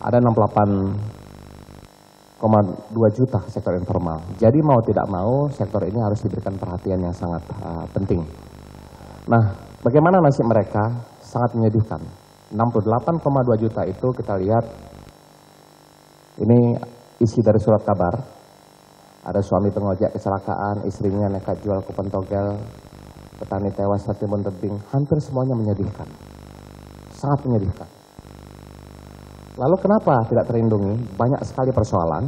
ada 68,2 juta sektor informal. Jadi mau tidak mau sektor ini harus diberikan perhatian yang sangat penting. Nah, bagaimana nasib mereka? Sangat menyedihkan. 68,2 juta itu kita lihat, ini isi dari surat kabar. Ada suami pengojek kecelakaan, istrinya nekat jual kupon togel, petani tewas tertimbun tebing, hampir semuanya menyedihkan. Sangat menyedihkan. Lalu kenapa tidak terlindungi? Banyak sekali persoalan.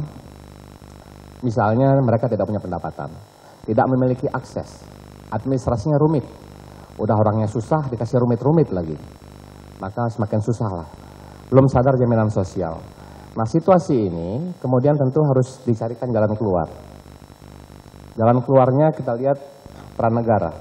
Misalnya mereka tidak punya pendapatan, tidak memiliki akses, administrasinya rumit. Udah orangnya susah, dikasih rumit-rumit lagi. Maka semakin susah lah. Belum sadar jaminan sosial. Nah, situasi ini kemudian tentu harus dicarikan jalan keluar. Jalan keluarnya kita lihat peran negara.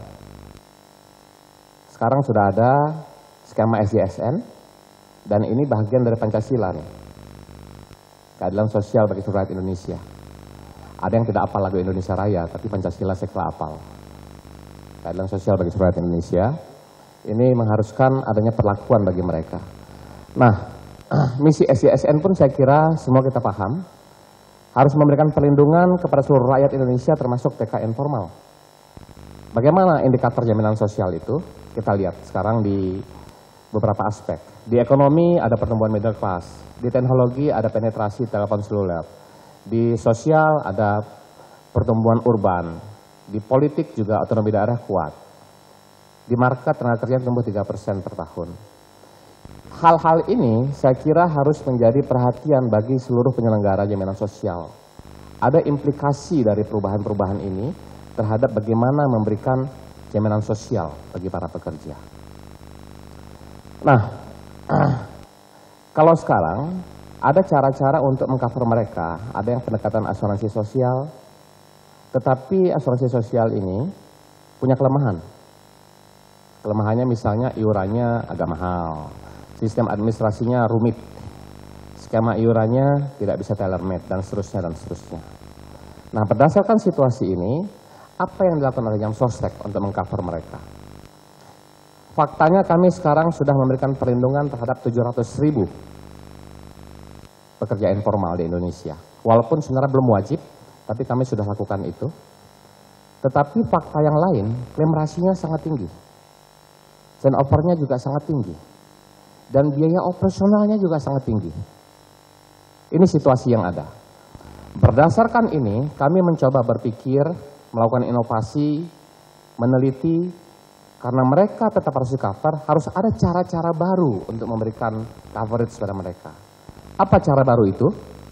Sekarang sudah ada skema SJSN, dan ini bagian dari Pancasila nih. Keadilan sosial bagi seluruh rakyat Indonesia. Ada yang tidak hafal lagu Indonesia Raya, tapi Pancasila saya kira hafal. Keadilan sosial bagi seluruh rakyat Indonesia. Ini mengharuskan adanya perlakuan bagi mereka. Nah, misi SJSN pun saya kira semua kita paham, harus memberikan perlindungan kepada seluruh rakyat Indonesia termasuk TKN formal. Bagaimana indikator jaminan sosial itu? Kita lihat sekarang di beberapa aspek. Di ekonomi ada pertumbuhan middle class, di teknologi ada penetrasi telepon seluler, di sosial ada pertumbuhan urban, di politik juga otonomi daerah kuat, di market tenaga kerja tumbuh 3% per tahun. Hal-hal ini saya kira harus menjadi perhatian bagi seluruh penyelenggara jaminan sosial. Ada implikasi dari perubahan-perubahan ini terhadap bagaimana memberikan jaminan sosial bagi para pekerja. Nah, kalau sekarang ada cara-cara untuk mengcover mereka, ada yang pendekatan asuransi sosial, tetapi asuransi sosial ini punya kelemahan. Kelemahannya misalnya iurannya agak mahal, sistem administrasinya rumit, skema iurannya tidak bisa tailor-made, dan seterusnya, dan seterusnya. Nah, berdasarkan situasi ini, apa yang dilakukan oleh Jamsostek untuk mengcover mereka? Faktanya kami sekarang sudah memberikan perlindungan terhadap 700.000 pekerja informal di Indonesia. Walaupun sebenarnya belum wajib, tapi kami sudah lakukan itu. Tetapi fakta yang lain, klaim rasionya sangat tinggi. Turnover-nya juga sangat tinggi. Dan biaya operasionalnya juga sangat tinggi. Ini situasi yang ada. Berdasarkan ini, kami mencoba berpikir, melakukan inovasi, meneliti, karena mereka tetap harus di-cover, harus ada cara-cara baru untuk memberikan coverage pada mereka. Apa cara baru itu?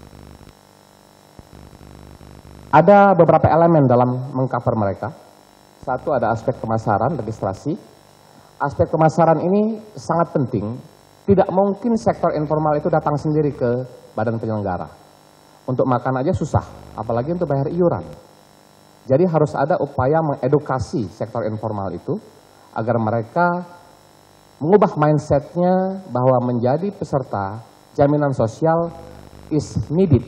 Ada beberapa elemen dalam mengcover mereka. Satu, ada aspek pemasaran, registrasi. Aspek pemasaran ini sangat penting. Tidak mungkin sektor informal itu datang sendiri ke badan penyelenggara. Untuk makan aja susah, apalagi untuk bayar iuran. Jadi harus ada upaya mengedukasi sektor informal itu, agar mereka mengubah mindsetnya bahwa menjadi peserta jaminan sosial is needed.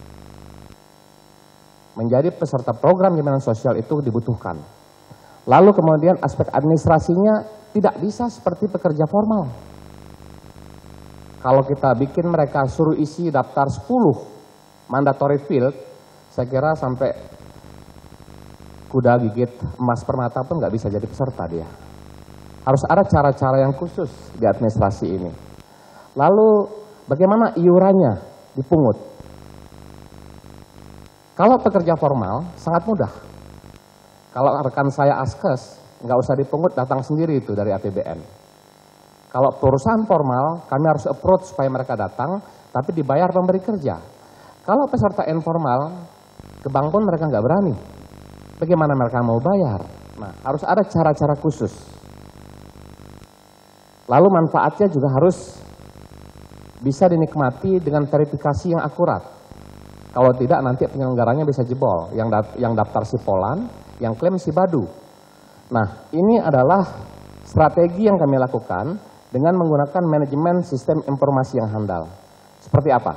Menjadi peserta program jaminan sosial itu dibutuhkan. Lalu kemudian aspek administrasinya tidak bisa seperti pekerja formal. Kalau kita bikin mereka suruh isi daftar 10 mandatory field, saya kira sampai kuda gigit emas permata pun nggak bisa jadi peserta dia. Harus ada cara-cara yang khusus di administrasi ini. Lalu bagaimana iurannya dipungut? Kalau pekerja formal sangat mudah. Kalau rekan saya askes, nggak usah dipungut, datang sendiri itu dari APBN. Kalau perusahaan formal, kami harus approach supaya mereka datang, tapi dibayar pemberi kerja. Kalau peserta informal, ke bank pun mereka nggak berani. Bagaimana mereka mau bayar? Nah, harus ada cara-cara khusus. Lalu manfaatnya juga harus bisa dinikmati dengan verifikasi yang akurat. Kalau tidak nanti penyelenggaranya bisa jebol, yang daftar si Polan, yang klaim si Badu. Nah, ini adalah strategi yang kami lakukan dengan menggunakan manajemen sistem informasi yang handal. Seperti apa?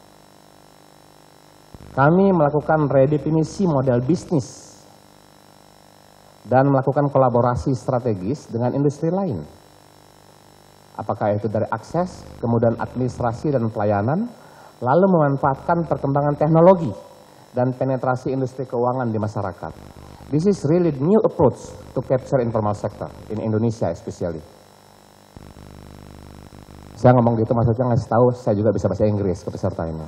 Kami melakukan redefinisi model bisnis dan melakukan kolaborasi strategis dengan industri lain. Apakah itu dari akses, kemudian administrasi dan pelayanan, lalu memanfaatkan perkembangan teknologi dan penetrasi industri keuangan di masyarakat. This is really new approach to capture informal sector in Indonesia especially. Saya ngomong gitu maksudnya ngasih tahu saya juga bisa bahasa Inggris ke peserta ini.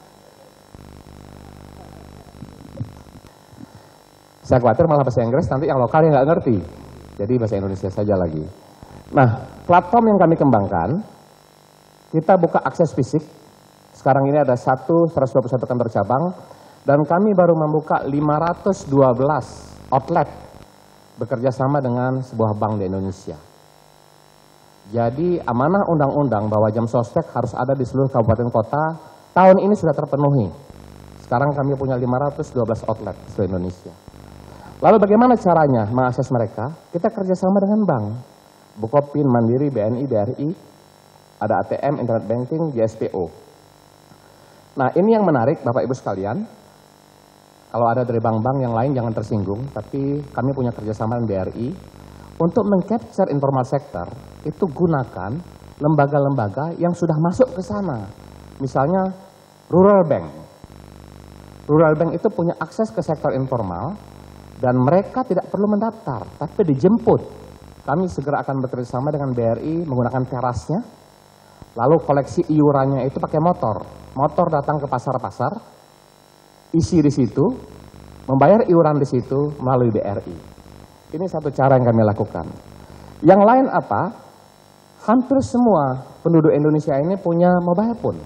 Saya khawatir malah bahasa Inggris nanti yang lokal yang nggak ngerti. Jadi bahasa Indonesia saja lagi. Nah, platform yang kami kembangkan, kita buka akses fisik. Sekarang ini ada 121 kantor cabang, dan kami baru membuka 512 outlet bekerja sama dengan sebuah bank di Indonesia. Jadi amanah undang-undang bahwa jam sostek harus ada di seluruh kabupaten kota, tahun ini sudah terpenuhi. Sekarang kami punya 512 outlet di seluruh Indonesia. Lalu bagaimana caranya mengakses mereka? Kita kerjasama dengan bank, Bukopin, Mandiri, BNI, BRI, ada ATM, Internet Banking, JSPO. Nah ini yang menarik Bapak Ibu sekalian, kalau ada dari bank-bank yang lain jangan tersinggung, tapi kami punya kerjasama dengan BRI, untuk mengcapture informal sector, itu gunakan lembaga-lembaga yang sudah masuk ke sana. Misalnya Rural Bank. Rural Bank itu punya akses ke sektor informal, dan mereka tidak perlu mendaftar, tapi dijemput. Kami segera akan bekerjasama dengan BRI menggunakan terasnya, lalu koleksi iurannya itu pakai motor. Motor datang ke pasar-pasar, isi di situ, membayar iuran di situ melalui BRI. Ini satu cara yang kami lakukan. Yang lain apa? Hampir semua penduduk Indonesia ini punya mobile phone.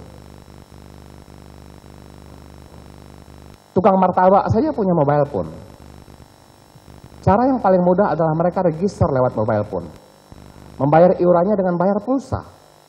Tukang martabak saja punya mobile phone. Cara yang paling mudah adalah mereka register lewat mobile phone. Membayar iurannya dengan bayar pulsa.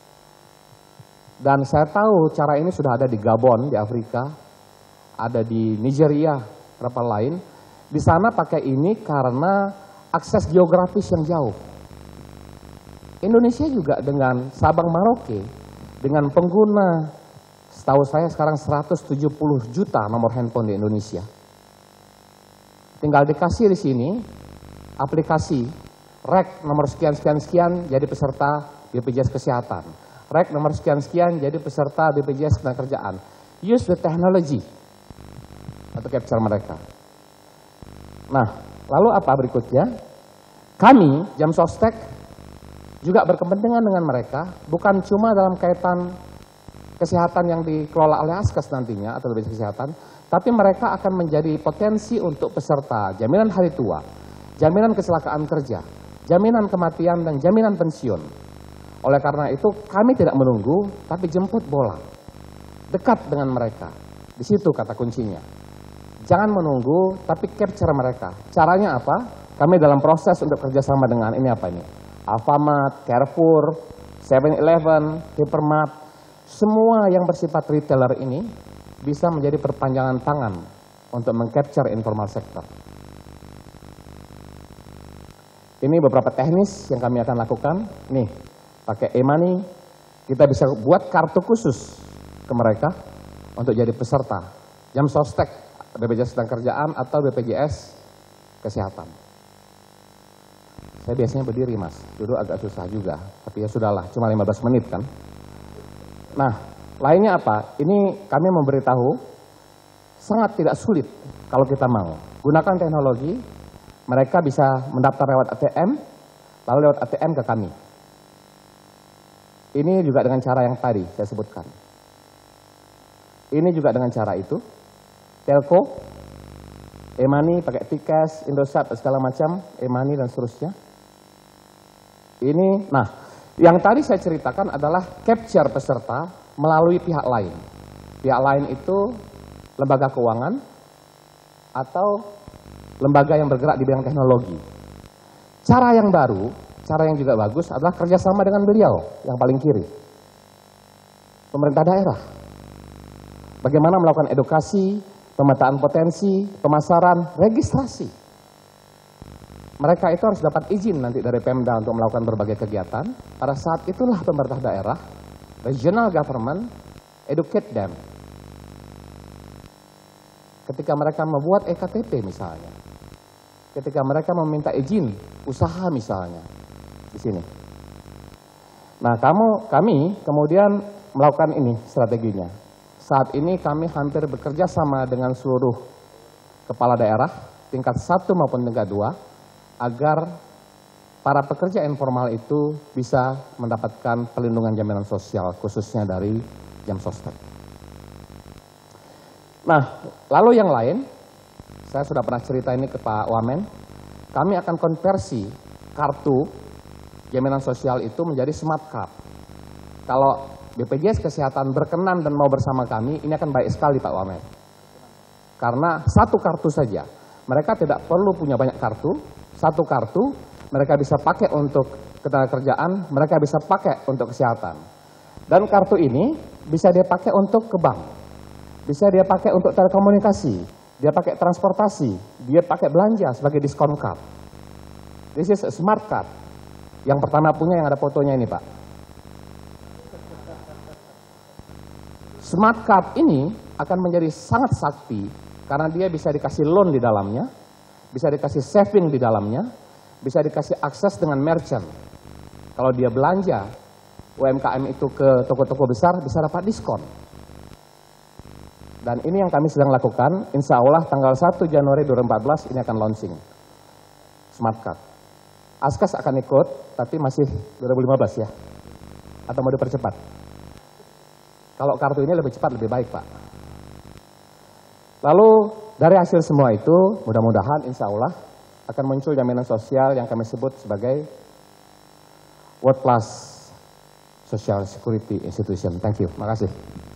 Dan saya tahu cara ini sudah ada di Gabon, di Afrika, ada di Nigeria, beberapa lain. Di sana pakai ini karena akses geografis yang jauh. Indonesia juga dengan Sabang Merauke, dengan pengguna, setahu saya sekarang 170 juta nomor handphone di Indonesia. Tinggal dikasih di sini aplikasi rek nomor sekian-sekian-sekian jadi peserta BPJS Kesehatan. Rek nomor sekian-sekian jadi peserta BPJS Ketenagakerjaan. Use the technology untuk capture mereka. Nah, lalu apa berikutnya? Kami, Jam Sostek, juga berkepentingan dengan mereka, bukan cuma dalam kaitan kesehatan yang dikelola oleh Askes nantinya, atau BPJS Kesehatan, tapi mereka akan menjadi potensi untuk peserta jaminan hari tua, jaminan kecelakaan kerja, jaminan kematian, dan jaminan pensiun. Oleh karena itu, kami tidak menunggu, tapi jemput bola. Dekat dengan mereka. Di situ kata kuncinya. Jangan menunggu, tapi capture mereka. Caranya apa? Kami dalam proses untuk kerjasama dengan ini apa ini? Alfamart, Carrefour, 7-Eleven, Hypermart, semua yang bersifat retailer ini bisa menjadi perpanjangan tangan untuk mengcapture informal sector. Ini beberapa teknis yang kami akan lakukan. Nih, pakai e-money, kita bisa buat kartu khusus ke mereka untuk jadi peserta Jam Sostek, BPJS Ketenagakerjaan atau BPJS Kesehatan. Saya biasanya berdiri mas, duduk agak susah juga, tapi ya sudahlah, cuma 15 menit kan. Nah, lainnya apa? Ini kami memberitahu sangat tidak sulit kalau kita mau. Gunakan teknologi, mereka bisa mendaftar lewat ATM, lalu lewat ATM ke kami. Ini juga dengan cara yang tadi saya sebutkan. Ini juga dengan cara itu. Telco, e-money, pakai T-Cash, Indosat, segala macam, e-money dan seterusnya. Ini, nah, yang tadi saya ceritakan adalah capture peserta melalui pihak lain. Pihak lain itu lembaga keuangan atau lembaga yang bergerak di bidang teknologi. Cara yang baru, cara yang juga bagus adalah kerjasama dengan beliau yang paling kiri. Pemerintah daerah. Bagaimana melakukan edukasi, pemetaan potensi, pemasaran, registrasi. Mereka itu harus dapat izin nanti dari Pemda untuk melakukan berbagai kegiatan. Pada saat itulah pemerintah daerah, regional government, educate them. Ketika mereka membuat EKTP misalnya, ketika mereka meminta izin usaha misalnya, di sini. Nah, kami kemudian melakukan ini strateginya. saat ini kami hampir bekerja sama dengan seluruh kepala daerah, tingkat 1 maupun tingkat 2, agar para pekerja informal itu bisa mendapatkan perlindungan jaminan sosial, khususnya dari jam sostek. Nah, lalu yang lain, saya sudah pernah cerita ini ke Pak Wamen, kami akan konversi kartu jaminan sosial itu menjadi smart card. Kalau BPJS Kesehatan berkenan dan mau bersama kami, ini akan baik sekali Pak Wamen. Karena satu kartu saja, mereka tidak perlu punya banyak kartu, satu kartu, mereka bisa pakai untuk ketenagakerjaan, mereka bisa pakai untuk kesehatan. Dan kartu ini bisa dia pakai untuk ke bank, bisa dia pakai untuk telekomunikasi, dia pakai transportasi, dia pakai belanja sebagai diskon card. This is a smart card. Yang pertama punya yang ada fotonya ini Pak. Smart card ini akan menjadi sangat sakti karena dia bisa dikasih loan di dalamnya, bisa dikasih saving di dalamnya, bisa dikasih akses dengan merchant. Kalau dia belanja UMKM itu ke toko-toko besar bisa dapat diskon. Dan ini yang kami sedang lakukan, insya Allah tanggal 1 Januari 2014 ini akan launching smart card. Askas akan ikut, tapi masih 2015 ya, atau mau dipercepat? Kalau kartu ini lebih cepat, lebih baik Pak. Lalu dari hasil semua itu, mudah-mudahan insya Allah akan muncul jaminan sosial yang kami sebut sebagai World Class Social Security Institution. Thank you, makasih.